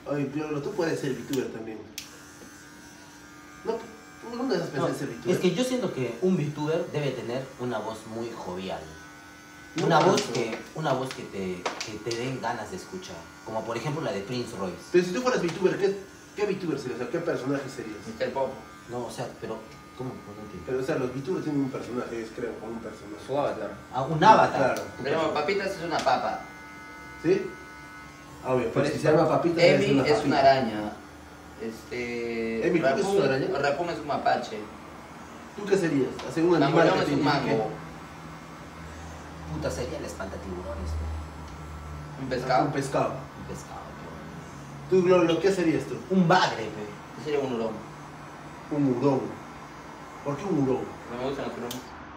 Oye, pero tú puedes ser VTuber también. No, ¿dónde has pensado en ser VTuber? Es que yo siento que un VTuber debe tener una voz muy jovial. No Una voz tanto. que te den ganas de escuchar. Como por ejemplo la de Prince Royce. Pero si tú fueras VTuber, ¿qué VTuber serías? O sea, ¿qué personaje serías? Mr. Pop. No, o sea, pero... ¿Cómo? No entiendo. Pero, o sea, los VTubers tienen un personaje, creo, como un personaje. Su avatar. Ah, un avatar. Claro. Pero Papitas es una papa. ¿Sí? Obvio, pero si se llama Papita, debe ser Emi una es papita. una araña. Emi, ¿tú qué es una araña? Raccoon es un mapache. ¿Tú qué serías? Hacer un animal Napoleón que es te un identifique. mango. Puta, sería el espantatiburones. Un Un pescado. pescado. Un pescado, qué ¿Tú, Glolo, qué serías tú? bueno. Un bagre, pe. Ese sería un hurón. Un hurón. ¿Por qué un hurón? No me gustan los hurones.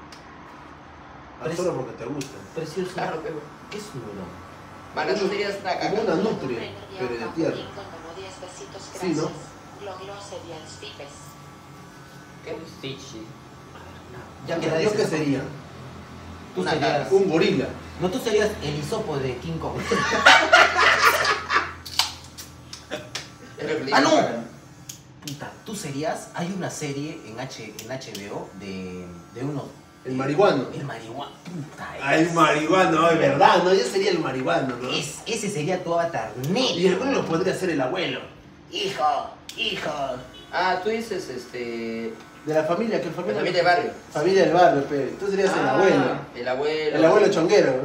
Solo porque te gusta. Precioso. Claro, pero. ¿Qué es un hurón? Mano, tú serías una Como caca. una nutria, pero de tierra. Sí, ¿no? ¿Qué? Stitch, sí. Ya que ¿Yo nadie qué se- sería? Tú Una serías... cabra. Un gorila. No, tú serías el hisopo de King Kong. Es lo que le ¡Ah, digo, no! cara. Puta, tú serías... Hay una serie en HBO de unos... El marihuano. El marihuana. Puta, Ay, marihuano, ay, verdad, ¿no? Yo sería el marihuano, ¿no? ese sería tu avatar neto. Y el lo podría ser el abuelo. Hijo, hijo. Ah, tú dices De la familia, que el La familia. familia de barrio. Familia del barrio, pe. Tú serías el abuelo. El abuelo. El abuelo chonguero.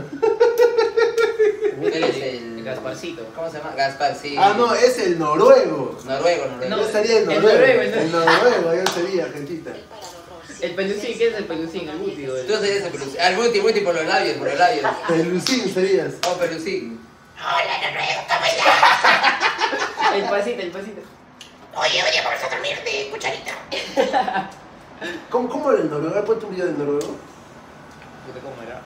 Eres El Gasparcito. ¿Cómo se llama? Gaspar, sí. Ah, no, es el noruego. Noruego. No, Yo sería el el noruego. noruego, El noruego, yo sería, gentita. El pelucín, ¿qué es el pelucín? El bútido. Tú serías el pelucín. Al Guti por los labios, por los labios. El Lucín serías. Oh, pelucín. El pasito, el pasito. Oye, vamos a dormirte, cucharita. ¿Cómo era el noruego? ¿Has puesto un video del noruego? Puta, ¿cómo era?